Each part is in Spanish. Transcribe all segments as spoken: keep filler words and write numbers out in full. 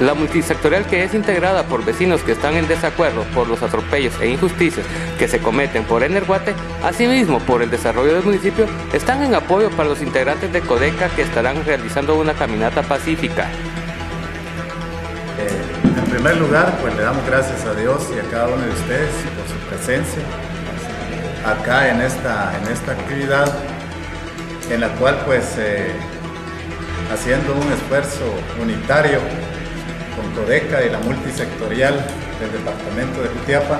La multisectorial, que es integrada por vecinos que están en desacuerdo por los atropellos e injusticias que se cometen por Energuate, asimismo por el desarrollo del municipio, están en apoyo para los integrantes de Codeca, que estarán realizando una caminata pacífica. Eh, en primer lugar, pues le damos gracias a Dios y a cada uno de ustedes por su presencia acá en esta, en esta actividad, en la cual pues eh, haciendo un esfuerzo unitario con Codeca y la multisectorial del departamento de Jutiapa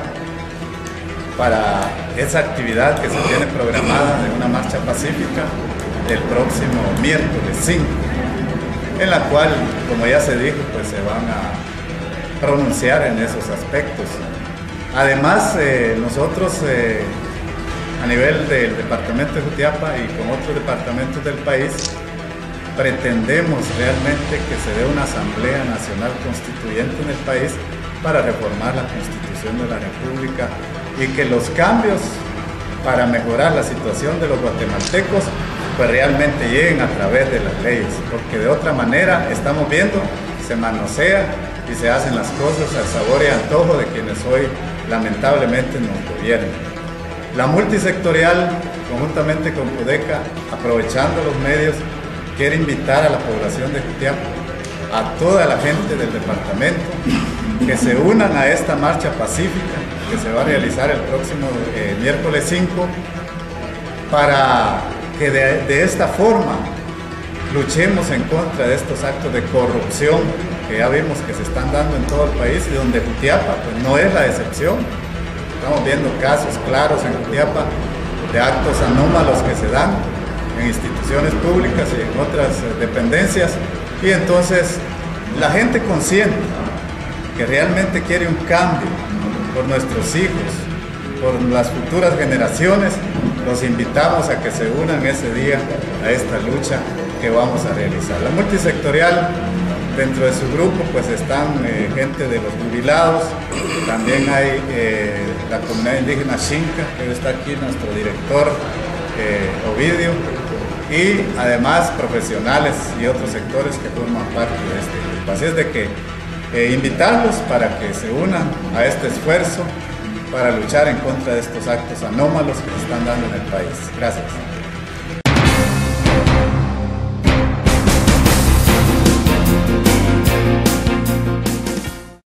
para esa actividad que se tiene programada de una marcha pacífica el próximo miércoles cinco, en la cual, como ya se dijo, pues se van a pronunciar en esos aspectos. Además, eh, nosotros eh, a nivel del departamento de Jutiapa y con otros departamentos del país, pretendemos realmente que se dé una Asamblea Nacional Constituyente en el país para reformar la Constitución de la República y que los cambios para mejorar la situación de los guatemaltecos pues realmente lleguen a través de las leyes, porque de otra manera estamos viendo, se manosea y se hacen las cosas al sabor y antojo de quienes hoy lamentablemente nos gobiernan. La multisectorial, conjuntamente con Codeca, aprovechando los medios, quiere invitar a la población de Jutiapa, a toda la gente del departamento, que se unan a esta marcha pacífica que se va a realizar el próximo eh, miércoles cinco, para que de, de esta forma luchemos en contra de estos actos de corrupción que ya vimos que se están dando en todo el país y donde Jutiapa pues, no es la excepción. Estamos viendo casos claros en Jutiapa de actos anómalos que se dan en instituciones públicas y en otras dependencias, y entonces la gente consciente que realmente quiere un cambio por nuestros hijos, por las futuras generaciones, los invitamos a que se unan ese día a esta lucha que vamos a realizar. La multisectorial, dentro de su grupo pues están eh, gente de los jubilados, también hay eh, la comunidad indígena Xinca, que está aquí nuestro director eh, Ovidio, y además profesionales y otros sectores que forman parte de este grupo. Así es de que eh, invitarlos para que se unan a este esfuerzo para luchar en contra de estos actos anómalos que se están dando en el país. Gracias.